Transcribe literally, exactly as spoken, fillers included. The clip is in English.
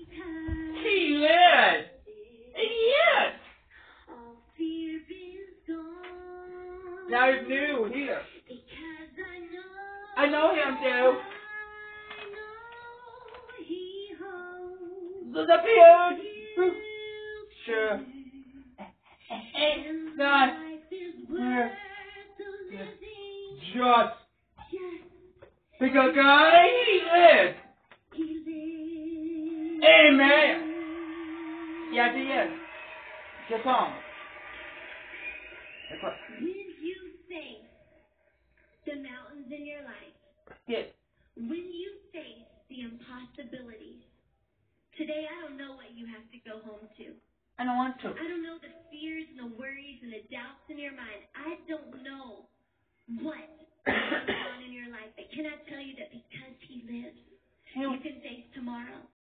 He lives. Yes. Now he's new here. I know him too. The beard. Sure. Not. Just. Because God, he lives. Amen. Yes, he is. Get on. When you face the mountains in your life, yes. When you face the impossibilities, today I don't know what you have to go home to. I don't want to. I don't know the fears and the worries and the doubts in your mind. I don't know what is going on in your life. But can I tell you that because he lives, you can face tomorrow.